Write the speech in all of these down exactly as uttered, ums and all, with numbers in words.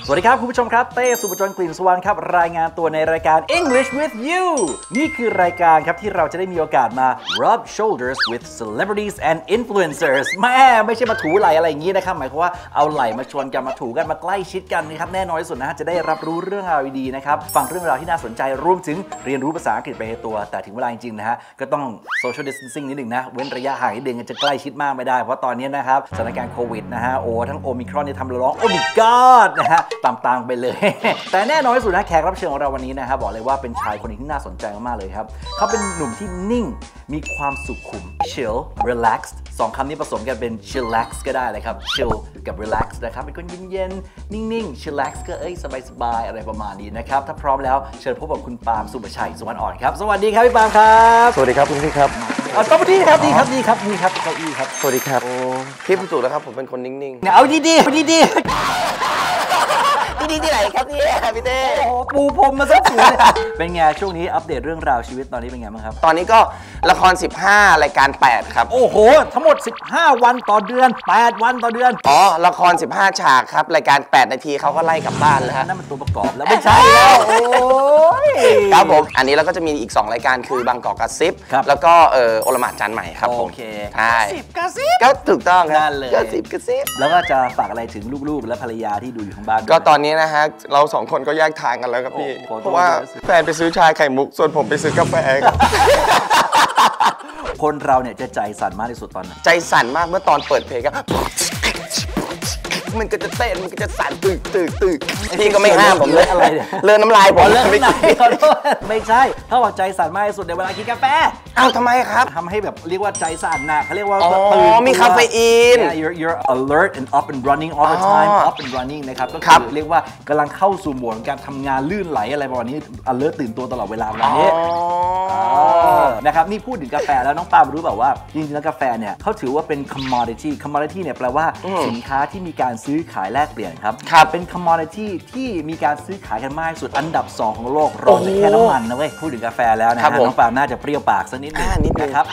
สวัสดีครับคุณผู้ชมครับเต้สุปจรกลิ่นสวรรค์ครับรายงานตัวในรายการ English with You นี่คือรายการครับที่เราจะได้มีโอกาสมา rub shoulders with celebrities and influencers แม่ไม่ใช่มาถูไหล่อะไรอย่างนี้นะครับหมายความว่าเอาไหล่มาชวนกันมาถูกันมาใกล้ชิดกันนะครับแน่นอนที่สุดนะจะได้รับรู้เรื่องราวดีๆนะครับฟังเรื่องราวที่น่าสนใจรวมถึงเรียนรู้ภาษาอังกฤษไปในตัวแต่ถึงเวลาจริงๆนะฮะก็ต้อง social distancing นิดหนึ่งนะเว้นระยะห่างนิดนึงจะใกล้ชิดมากไม่ได้เพราะตอนนี้นะครับสถานการณ์โควิดนะฮะโอ้ทั้งโอมิครอนเนี่ยทำเราร้องโอ้ my god นะฮะตามๆไปเลย แต่แน่นอนที่สุดนะแขกรับเชิญของเราวันนี้นะครับบอกเลยว่าเป็นชายคนนึงที่น่าสนใจมากๆเลยครับเขาเป็นหนุ่มที่นิ่งมีความสุขุม chill relaxed สองคำนี้ผสมกันเป็น chillax ก็ได้เลยครับ chill กับ relax นะครับเป็นคนเย็นๆนิ่งๆ chillax ก็เอ้ยสบายๆอะไรประมาณนี้นะครับถ้าพร้อมแล้วเชิญพบกับคุณปาล์มสุประชัยสุวรรณอ่อนครับสวัสดีครับพี่ปาล์มครับสวัสดีครับคุณพี่ครับอ๋อต้องดีครับดีครับดีครับดีครับเก้าอี้ครับสวัสดีครับพี่ผู้สูงนะครับผมเป็นคนนิ่งๆเอาดีๆเอาดีๆดีที่ไหนครับพี่พี่เต้โอ้โหปูพรมมาซะสวยเป็นไงช่วงนี้อัปเดตเรื่องราวชีวิตตอนนี้เป็นไงบ้างครับตอนนี้ก็ละครสิบห้ารายการแปดครับโอ้โหทั้งหมดสิบห้าวันต่อเดือนแปดวันต่อเดือนอ๋อละครสิบห้าฉากครับรายการแปดนาทีเขาก็ไล่กลับบ้านแล้วฮะนั่นมันตัวประกอบแล้วไม่ใช่แล้วโอ้ยครับผมอันนี้เราก็จะมีอีกสองรายการคือบางกอกกระซิบแล้วก็เออโอละหมาดจานใหม่ครับผมโอเคใช่กระซิบก็ถูกต้องครับนั่นเลยกระซิบกระซิบแล้วก็จะฝากอะไรถึงลูกๆและภรรยาที่ดูอยู่ทางบ้านก็ตอนนี้นะฮะเราสองคนก็แยกทางกันแล้วครับพี่เพราะว่าแฟนไปซื้อชาไข่มุกส่วนผมไปซื้อกาแฟครับคนเราเนี่ยจะใจสั่นมากที่สุดตอนนั้นใจสั่นมากเมื่อตอนเปิดเพลงครับมันก็จะเต้นมันก็จะสั่นตึกตึกตึกพี่ก็ไม่ห้ามผมเลยอะไรเนี่ยเลื่อนน้ำลายผมเลื่อนน้ำลายไม่ใช่ถ้าว่าใจสั่นมากที่สุดในเวลากินกาแฟอ้าวทำไมครับทำให้แบบเรียกว่าใจสั่นนะเขาเรียกว่าตื่นมีคาเฟอีน you're you're alert and up and running all the time up and running นะครับก็คือเรียกว่ากำลังเข้าสู่โหมดการทำงานลื่นไหลอะไรประมาณนี้ alert ตื่นตัวตลอดเวลาแบบนี้นะครับนี่พูดถึงกาแฟแล้วน้องปาล์มรู้แบบว่าจริงๆแล้วกาแฟเนี่ยเขาถือว่าเป็น commodity commodity เนี่ยแปลว่าสินค้าที่มีการซื้อขายแลกเปลี่ยนครับเป็น commodity ที่มีการซื้อขายกันมากที่สุดอันดับสองของโลกรองแค่น้ำมันนะเว้ยพูดถึงกาแฟแล้วนะฮะน้องปาล์มน่าจะเปรี้ยวปากสักนิดนึงนะครับ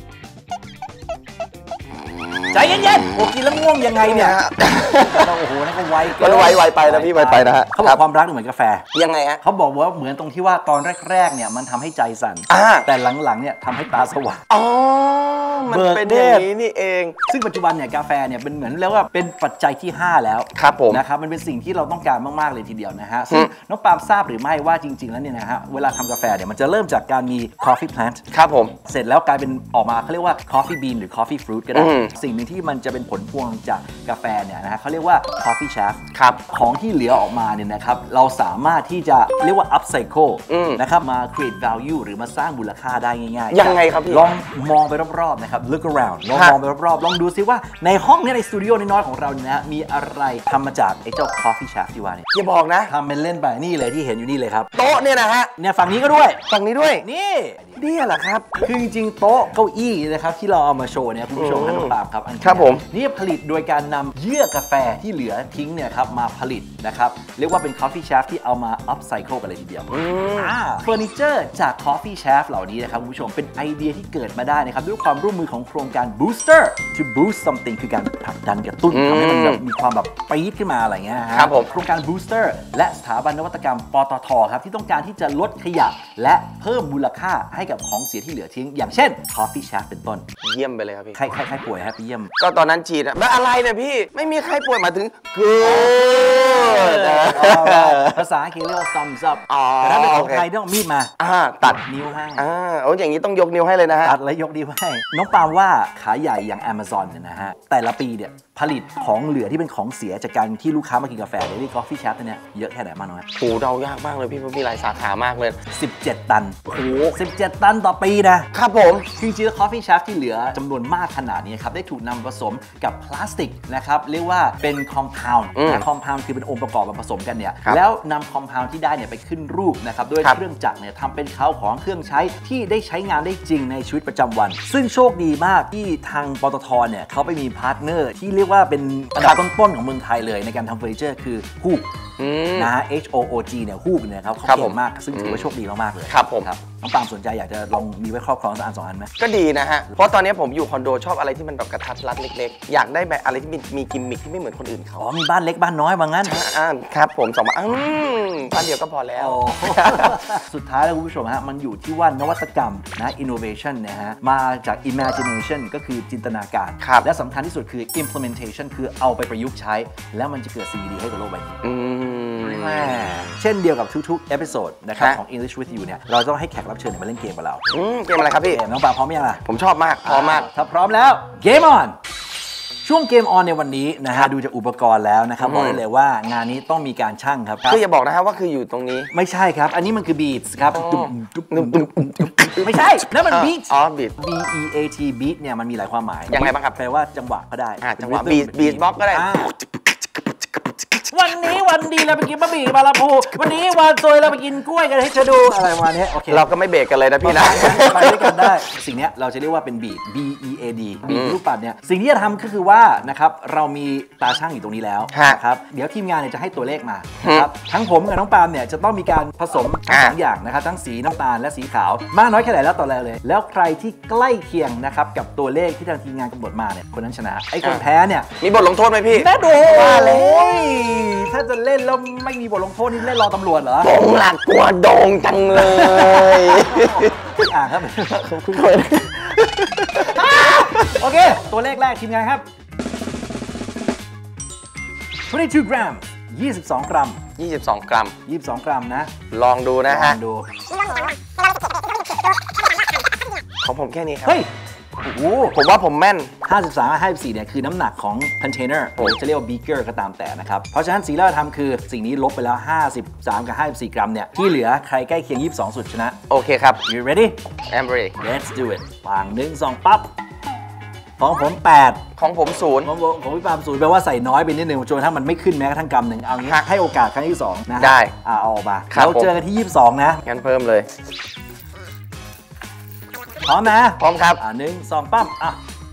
ใจเย็นๆโอ้กินแล้วง่วงยังไงเนี่ยโอ้โหนั่นก็ไวมันไวไวไปนะพี่ไวไปนะฮะเขาบอกความรักเหมือนกาแฟยังไงฮะเขาบอกว่าเหมือนตรงที่ว่าตอนแรกๆเนี่ยมันทำให้ใจสั่นแต่หลังๆเนี่ยทำให้ตาสว่างอ๋อมันเป็นอย่างนี้นี่เองซึ่งปัจจุบันเนี่ยกาแฟเนี่ยเป็นเหมือนเรียกว่าเป็นปัจจัยที่ห้าแล้วครับผมนะครับมันเป็นสิ่งที่เราต้องการมากๆเลยทีเดียวนะฮะซึ่งน้องปาล์มทราบหรือไม่ว่าจริงๆแล้วเนี่ยนะฮะเวลาทำกาแฟเนี่ยมันจะเริ่มจากการมี coffee plant ครับผมเสร็จแล้วกลายเป็นออกมาเขาเรียกว่า coffee bean หรือ coffee fruit ก็ได้สิ่งหนึ่งที่มันจะเป็นผลพวงจากกาแฟเนี่ยนะฮะเขาเรียกว่า coffee chaff ครับของที่เหลือออกมาเนี่ยนะครับเราสามารถที่จะเรียกว่า upcycle นะครับมา create value หรือมาสร้างมูลค่าได้ง่ายๆยังไงครับพี่ลองมองไปรอบๆนะครับ look around ลองมองไปรอบๆลองดูซิว่าในห้องนี้ในสตูดิโอน้อยๆของเราเนี่ยนะมีอะไรทำมาจากไอ้เจ้า coffee chaff ที่ว่าเนี่ยอย่าบอกนะทำเป็นเล่นไปนี่เลยที่เห็นอยู่นี่เลยครับโต๊ะเนี่ยนะฮะเนี่ยฝั่งนี้ก็ด้วยฝั่งนี้ด้วยนี่นี่แหละครับคือจริงๆโต๊ะเก้าอี้นะครับที่เราเอามาโชว์เนี่ยคุณผู้ชมท่านผู้ฟังครับอันนี้ครับผมนี่ผลิตโดยการนำเยื่อกาแฟที่เหลือทิ้งเนี่ยครับมาผลิตนะครับเรียกว่าเป็น coffee chaff ที่เอามา upcycle กันเลยทีเดียวอ่าเฟอร์นิเจอร์จาก coffee chaff เหล่านี้นะครับคุณผู้ชมเป็นไอเดียที่เกิดมาได้นะครับด้วยความร่วมมือของโครงการ booster to boost something คือการผลักดันกระตุ้นทำให้มันแบบมีความแบบปี๊ดขึ้นมาอะไรเงี้ยครับผมโครงการ booster และสถาบันนวัตกรรมปตทครับที่ต้องการที่จะลดขยะและเพิ่มมูลค่าให้กับของเสียที่เหลือทิ้งอย่างเช่น coffee chaff เป็นต้นเยี่ยมไปเลยครับพี่ใครใครใครป่วยครับพี่เยี่ยมก็ตอนนั้นฉีดแล้วอะไรเนี่ยพี่ไม่มีใครป่วยมาถึงกูภาษาอังกฤษเรียกว่า thumbs up แต่ถ้าเป็นของไทยต้องมีดมาตัดนิ้วให้อ่าโอ้อย่างนี้ต้องยกนิ้วให้เลยนะฮะตัดและยกนิ้วให้น้องปาล์มว่าขายใหญ่อย่าง Amazon เนี่ยนะฮะแต่ละปีเนี่ยผลิตของเหลือที่เป็นของเสียจากการที่ลูกค้ามากินกาแฟเดลี่ coffee chaff เนี่ยเยอะแค่ไหนมากน้อยโหเดายากมากเลยพี่มีหลายสาขามากเลยสิบเจ็ดตันโอ้โหสิบเจ็ดตันต่อปีนะครับผมจริงๆแล้ว coffee chaff ที่เหลือจำนวนมากขนาดนี้ครับได้ถูกนำผสมกับพลาสติกนะครับเรียกว่าเป็น compound นะ compound คือเป็นองค์ประกอบมาผสมกันเนี่ยแล้วนำ compound ที่ได้เนี่ยไปขึ้นรูปนะครับด้วยเครื่องจักรเนี่ยทำเป็นข้าวของเครื่องใช้ที่ได้ใช้งานได้จริงในชีวิตประจำวันซึ่งโชคดีมากที่ทางปตทเนี่ยเขาไปมีพาร์ทเนอร์ที่เรียกกว่าเป็นอันดับต้นๆของเมืองไทยเลยในการทำเฟอร์นิเจอร์คือฮูกนะฮะ H O O G เนี่ยฮูกเนี่ยครับเขาเก่งมากซึ่งถือว่าโชคดีมากๆเลยครับผมน้องปาล์มสนใจอยากจะลองมีไว้ครอบครองสักอันสองอันไหมก็ดีนะฮะเพราะตอนนี้ผมอยู่คอนโดชอบอะไรที่มันแบบกระทัดรัดเล็กๆอยากได้แบบอะไรที่มีมีกิมมิคที่ไม่เหมือนคนอื่นเขาอ๋อมีบ้านเล็กบ้านน้อยบางงั้นอ่าครับผมสองบ้านบ้านเดียวก็พอแล้วสุดท้ายแล้วคุณผู้ชมฮะมันอยู่ที่ว่านวัตกรรมนะ innovation นะฮะมาจาก imagination ก็คือจินตนาการและสำคัญที่สุดคือ implementation คือเอาไปประยุกต์ใช้แล้วมันจะเกิดสิ่งดีให้กับโลกใบนี้เช่นเดียวกับทุกๆเอพิโซดนะครับของ English with you เนี่ยเราต้องให้แขกรับเชิญมาเล่นเกมกับเราเกมอะไรครับพี่น้องปาพร้อมยังล่ะผมชอบมากพร้อมมากถ้าพร้อมแล้วเกมออนช่วงเกมออนในวันนี้นะฮะดูจากอุปกรณ์แล้วนะครับบอกได้เลยว่างานนี้ต้องมีการชั่งครับคืออย่าบอกนะครับว่าคืออยู่ตรงนี้ไม่ใช่ครับอันนี้มันคือ beats ครับไม่ใช่นั่นมัน beats อ๋อ beat B E A T beat เนี่ยมันมีหลายความหมายยังไงบ้างครับแปลว่าจังหวะก็ได้จังหวะ beat beat box ก็ได้วันนี้วันดีเราไปกินบะหมี่บาลาพูวันนี้วันซวยเราไปกินกล้วยกันให้เธอดูอะไรประมาณนี้โอเคเราก็ไม่เบรกกันเลยนะพี่นะไปด้วยกันได้สิ่งนี้เราจะเรียกว่าเป็นบีด B E A D บีดรูปปัดเนี่ยสิ่งที่จะทำก็คือว่านะครับเรามีตาช่างอยู่ตรงนี้แล้วนะครับเดี๋ยวทีมงานเนี่ยจะให้ตัวเลขมาครับทั้งผมกับน้องปาล์มเนี่ยจะต้องมีการผสมทั้งสองอย่างนะครับทั้งสีน้ำตาลและสีขาวมากน้อยแค่ไหนแล้วต่อแล้วเลยแล้วใครที่ใกล้เคียงนะครับกับตัวเลขที่ทางทีมงานกำหนดมาเนี่ยคนนั้นชนะไอ้คนแพ้เนี่ยมีบทลงโทษไหมพี่แน่โดนถ้าจะเล่นแล้วไม่มีบทลงโทษนี่เล่นรอตำรวจเหรอผมหลักกลัวโดงจังเลยอ่าครับโอเคตัวเลขแรกทีมงานครับยี่สิบสองกรัมยี่สิบสองกรัมยี่สิบสองกรัมยี่สิบสองกรัมนะลองดูนะฮะลองดูของผมแค่นี้ครับเฮ้ยโอ้ผมว่าผมแม่นห้าสิบสาม ห้าสิบสี่เนี่ยคือน้ำหนักของคอนเทนเนอร์หรือจะเรียกว่าบีเกอร์ก็ตามแต่นะครับเพราะฉะนั้นสิ่งที่เราทำคือสิ่งนี้ลบไปแล้วห้าสิบสามกับห้าสิบสี่กรัมเนี่ยที่เหลือใครใกล้เคียงยี่สิบสองสุดชนะโอเคครับ you ready I'm ready let's do it ปางหนึ่งสองปั๊บของผมแปดของผมศูนย์ของของพี่ปาล์มศูนย์แปลว่าใส่น้อยไปนิดนึงจนถ้ามันไม่ขึ้นแม้กระทั่งกรัมหนึ่งเอางี้ให้โอกาสครั้งที่สองนะได้อ่าเอาออกมาเราเจอกันที่ยี่สิบสองนะงั้นเพิ่มเลยพร้อมนะพร้อมครับอ่าหนึ่งสองปั๊บอ่ะ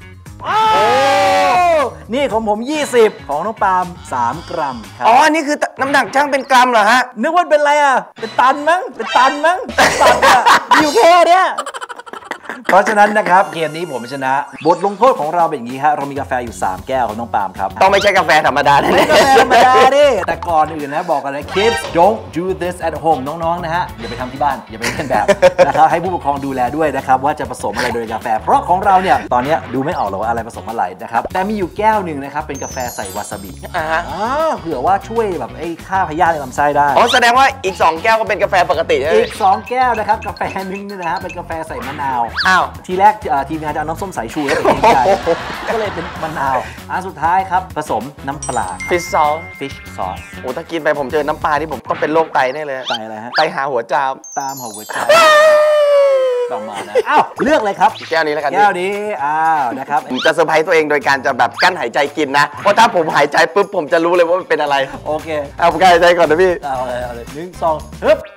นี่ของผมยี่สิบของน้องปาล์มสามกรัมครับอ๋อนี่คือน้ำหนักช่างเป็นกรัมเหรอฮะนึกว่าเป็นอะไรอ่ะเป็นตันมั้งเป็นตันมั้งตันอ่ะอยู่แค่เนี้ยเพราะฉะนั้นนะครับเกมนี้ผมชนะบทลงโทษของเราเป็นอย่างนี้ฮะเรามีกาแฟอยู่สามแก้วของน้องปาล์มครับต้องไม่ใช่กาแฟธรรมดาไม่กาแฟธรรมดาดิแต่ก่อนอื่นนะบอกกันเลย kids don't do this at home น้องๆนะฮะอย่าไปทำที่บ้านอย่าไปเล่นแบบนะครับให้ผู้ปกครองดูแลด้วยนะครับว่าจะผสมอะไรโดยกาแฟเพราะของเราเนี่ยตอนนี้ดูไม่ออกหรอกว่าอะไรผสมอะไรนะครับแต่มีอยู่แก้วหนึ่งนะครับเป็นกาแฟใส่วาซาบิอ่าฮะเผื่อว่าช่วยแบบไอ้ฆ่าพยาธิในลำไส้ได้อ๋อแสดงว่าอีกสองแก้วก็เป็นกาแฟปกติใช่ไหมอีกสองแก้วนะครับกาแฟนึงเนี่ยนะฮะเป็นกาแฟใส่มะนาวอ้าวทีแรกทีมงานจะเอาน้ำส้มสายชูแล้วเป็นใจก็เลยเป็นมะนาวอันสุดท้ายครับผสมน้ำปลา fish sauce fish sauce โอ้ถ้ากินไปผมเจอน้ำปลาที่ผมต้องเป็นโรคไตแน่เลยไตอะไรฮะไตหาหัวจามตามหัวใจประมาณนั้นอ้าวเลือกเลยครับแก้วนี้แล้วกันแก้วนี้อ้าวนะครับผมจะเซอร์ไพรส์ตัวเองโดยการจะแบบกั้นหายใจกินนะเพราะถ้าผมหายใจปุ๊บผมจะรู้เลยว่ามันเป็นอะไรโอเคเอาผมกั้นหายใจก่อนนะพี่เอาเลยเอาเลยหนึ่งสองฮึบ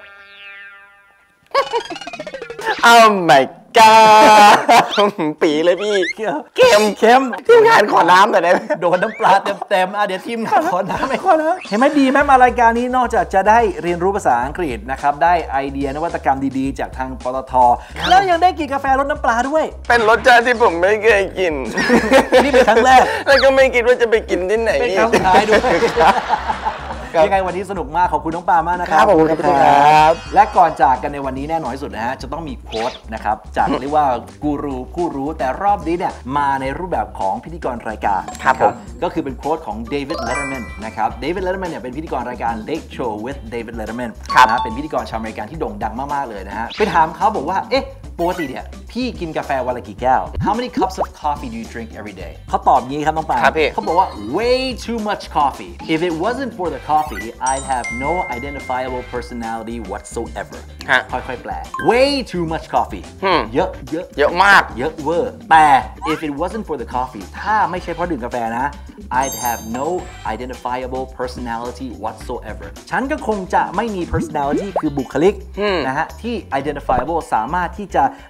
อ้าวไม่กาปีเลยพี่เค็มเค็มทีมงานขอน้ำหน่อยได้ไหมโดนน้ำปลาเต็มๆอ่ะเดี๋ยวทีมงานขอน้ำไม่ขอน้ำเห็นไหมดีไหมมารายการนี้นอกจากจะได้เรียนรู้ภาษาอังกฤษนะครับได้ไอเดียนวัตกรรมดีๆจากทางปตท.แล้วยังได้กินกาแฟรสน้ำปลาด้วยเป็นรสชาติที่ผมไม่เคยกินนี่เป็นครั้งแรกแล้วก็ไม่คิดว่าจะไปกินที่ไหนเป็นครั้งสุดท้ายด้วยยังไงวันนี้สนุกมากขอบคุณน้องปามากนะครับขอบคุณครับและก่อนจากกันในวันนี้แน่นอนที่สุดนะฮะจะต้องมีโค้ดนะครับจากเรียกว่ากูรูผู้รู้แต่รอบนี้เนี่ยมาในรูปแบบของพิธีกรรายการครับผมก็คือเป็นโค้ดของ David Letterman นะครับ David Letterman เนี่ยเป็นพิธีกรรายการ Late Show with David Letterman นะเป็นพิธีกรชาวอเมริกันที่โด่งดังมากๆเลยนะฮะไปถามเขาบอกว่าเอ๊ะปกติเนี่ยพี่กินกาแฟวันละกี่แก้ว How many cups of coffee do you drink every day เขาตอบงี้ครับน้องปาเขาบอกว่า way too much coffee if it wasn't for the coffee I'd have no identifiable personality whatsoever ค่อยๆแปล way too much coffee เยอะเยอะเยอะมากเยอะเวอร์แต่ if it wasn't for the coffee ถ้าไม่ใช่เพราะดื่มกาแฟนะ I'd have no identifiable personality whatsoever ฉันก็คงจะไม่มี personality คือบุคลิกนะฮะที่ identifiable สามารถที่จะระบุได้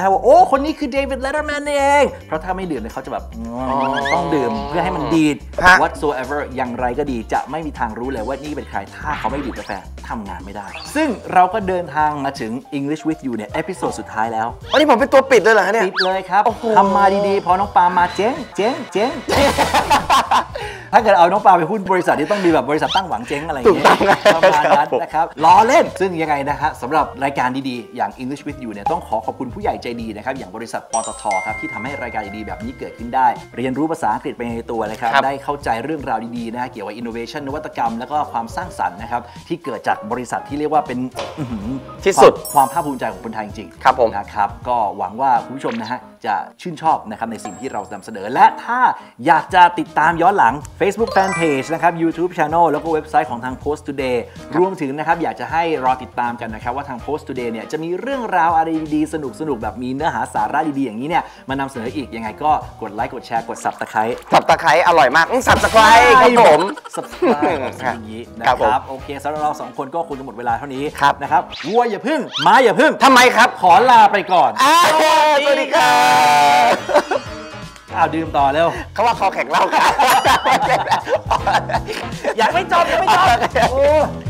นะฮะว่าโอ้คนนี้คือเดวิดเลตเตอร์แมนนี่เองเพราะถ้าไม่ดื่มเนี่ยเขาจะแบบต้องดื่มเพื่อให้มันดีด whatsoever อย่างไรก็ดีจะไม่มีทางรู้เลยว่านี่เป็นใครถ้าเขาไม่ดื่มกาแฟทำงานไม่ได้ซึ่งเราก็เดินทางมาถึง English with you เนี่ยเอพิโซดสุดท้ายแล้ววันนี้ผมเป็นตัวปิดเลยเหรอเนี่ยปิดเลยครับทำมาดีๆพอน้องปามาเจ๊งเจ๊งเจ๊งถ้าเกิดเอาน้องปาไปหุ้นบริษัทที่ต้องมีแบบบริษัทตั้งหวังเจ๊งอะไรอย่างเงี้ยประมาณนั้นนะครับล้อเล่นซึ่งยังไงนะฮะสำหรับรายการดีๆอย่าง English with you เนี่ยต้องขอขอบคุณผู้ใหญ่ใจดีนะครับอย่างบริษัทปตทครับที่ทำให้รายการดีๆแบบนี้เกิดขึ้นได้เรียนรู้ภาษาอังกฤษไปในตัวนะครับได้เข้าใจเรื่องราวดีๆนะเกี่ยวกับ innovation นวัตกรรมแล้วก็ความสร้างสรรค์นะครับที่เกิดจากบริษัทที่เรียกว่าเป็นที่สุดความภาคภูมิใจของคนไทยจริงๆครับผมนะครับก็หวังว่าคุณผู้ชมนะฮะจะชื่นชอบนะครับในสิ่งที่เรานำเสนอและถ้าอยากจะติดตามย้อนหลัง Facebook Fanpage นะครับ YouTube Channel แล้วก็เว็บไซต์ของทาง Post Today รวมถึงนะครับอยากจะให้รอติดตามกันนะครับว่าทาง Post Today เนี่ยจะมีเรื่องราวอะไรดีๆสนุกๆแบบมีเนื้อหาสาระดีๆอย่างนี้เนี่ยมานำเสนออีกยังไงก็กดไลค์กดแชร์กด Subscribe Subscribe อร่อยมาก Subscribe ครับผม Subscribe อย่างนี้นะครับโอเคสำหรับเราสองคนก็คงจะหมดเวลาเท่านี้นะครับวัวอย่าพึ่งม้าอย่าพึ่งทำไมครับขอลาไปก่อนสวัสดีครับอ้าวดื่มต่อเร็วเขาว่าคอแข็งเล่าครับอยากไม่จบอยากไม่จบ